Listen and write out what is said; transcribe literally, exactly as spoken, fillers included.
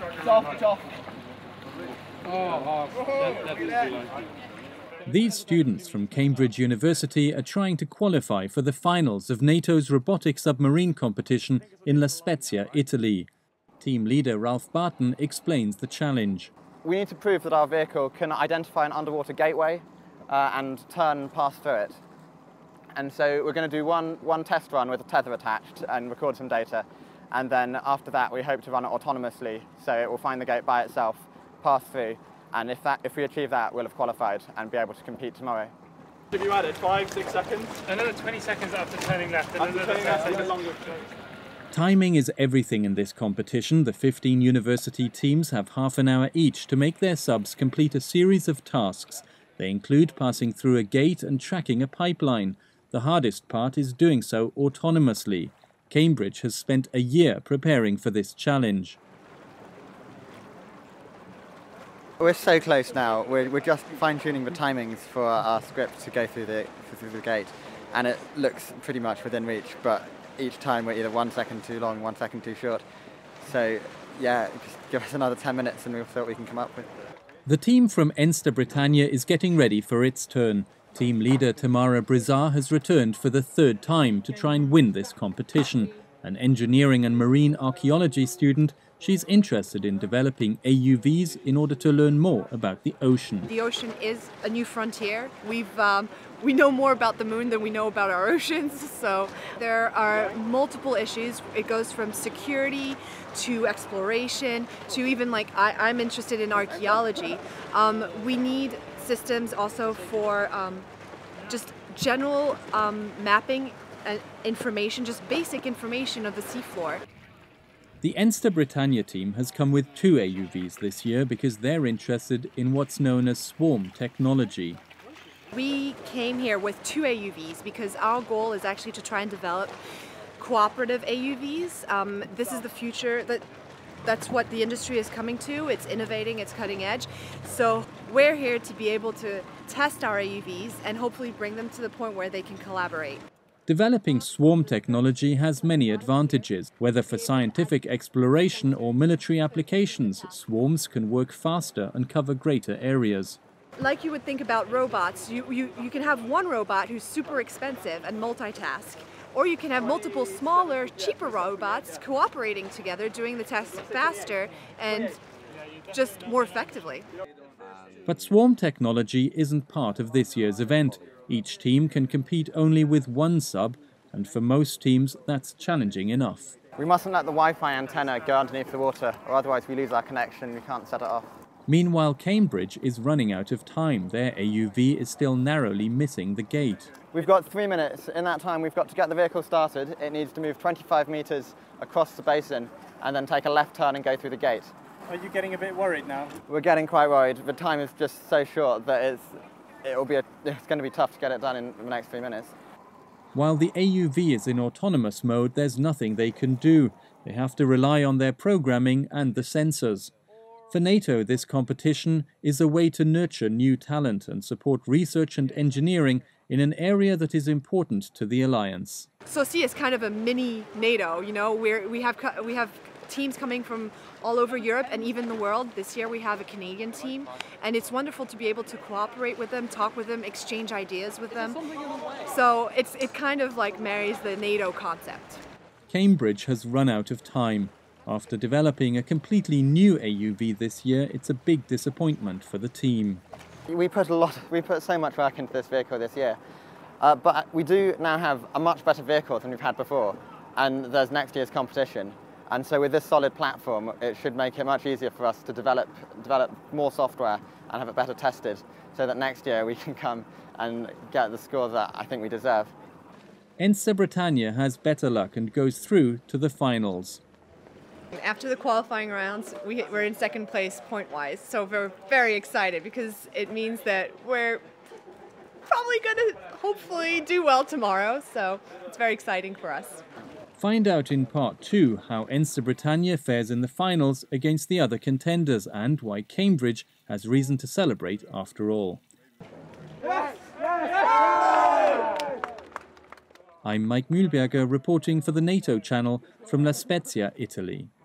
It's off, it's off. These students from Cambridge University are trying to qualify for the finals of NATO's robotic submarine competition in La Spezia, Italy. Team leader Ralph Barton explains the challenge. We need to prove that our vehicle can identify an underwater gateway uh, and turn and pass through it. And so we're going to do one, one test run with a tether attached and record some data. And then after that, we hope to run it autonomously, so it will find the gate by itself, pass through. And if, that, if we achieve that, we'll have qualified and be able to compete tomorrow. Have you added five, six seconds? Another twenty seconds after turning left. And after another turning left, even longer. Timing is everything in this competition. The fifteen university teams have half an hour each to make their subs complete a series of tasks. They include passing through a gate and tracking a pipeline. The hardest part is doing so autonomously. Cambridge has spent a year preparing for this challenge. We're so close now. We're, we're just fine-tuning the timings for our script to go through the, through the gate. And it looks pretty much within reach, but each time we're either one second too long, one second too short. So, yeah, just give us another ten minutes and we'll see what we can come up with. The team from Enster Britannia is getting ready for its turn. Team leader Tamara Brizard has returned for the third time to try and win this competition. An engineering and marine archaeology student, she's interested in developing A U Vs in order to learn more about the ocean. The ocean is a new frontier. We've um, we know more about the moon than we know about our oceans, so there are multiple issues. It goes from security to exploration to even, like, I, I'm interested in archaeology. Um, we need systems also for um, just general um, mapping and information, just basic information of the seafloor. The Enster Britannia team has come with two A U Vs this year because they're interested in what's known as swarm technology. We came here with two A U Vs because our goal is actually to try and develop cooperative A U Vs. Um, this is the future. That that's what the industry is coming to. It's innovating, it's cutting edge. So we're here to be able to test our A U Vs and hopefully bring them to the point where they can collaborate. Developing swarm technology has many advantages. Whether for scientific exploration or military applications, swarms can work faster and cover greater areas. Like you would think about robots, you, you, you can have one robot who's super expensive and multitask. Or you can have multiple smaller, cheaper robots cooperating together, doing the tasks faster and just more effectively. But swarm technology isn't part of this year's event. Each team can compete only with one sub, and for most teams that's challenging enough. We mustn't let the Wi-Fi antenna go underneath the water, or otherwise we lose our connection and we can't set it off. Meanwhile, Cambridge is running out of time. Their A U V is still narrowly missing the gate. We've got three minutes. In that time, we've got to get the vehicle started. It needs to move twenty-five metres across the basin and then take a left turn and go through the gate. Are you getting a bit worried now? We're getting quite worried. The time is just so short that it's, it'll be a, it's going to be tough to get it done in the next three minutes. While the A U V is in autonomous mode, there's nothing they can do. They have to rely on their programming and the sensors. For NATO, this competition is a way to nurture new talent and support research and engineering in an area that is important to the alliance. So see, it's kind of a mini NATO, you know, where we have we have teams coming from all over Europe and even the world. This year we have a Canadian team, and it's wonderful to be able to cooperate with them, talk with them, exchange ideas with them. So it's it kind of like marries the NATO concept. Cambridge has run out of time. After developing a completely new A U V this year, it's a big disappointment for the team. We put a lot, we put so much work into this vehicle this year, uh, but we do now have a much better vehicle than we've had before, and there's next year's competition. And so with this solid platform, it should make it much easier for us to develop, develop more software and have it better tested, so that next year we can come and get the score that I think we deserve. Enster Britannia has better luck and goes through to the finals. After the qualifying rounds, we, we're in second place point-wise, so we're very excited because it means that we're probably going to hopefully do well tomorrow, so it's very exciting for us. Find out in part two how Enster Britannia fares in the finals against the other contenders and why Cambridge has reason to celebrate after all. Yes! Yes! Yes! I'm Mike Mühlberger reporting for the NATO channel from La Spezia, Italy.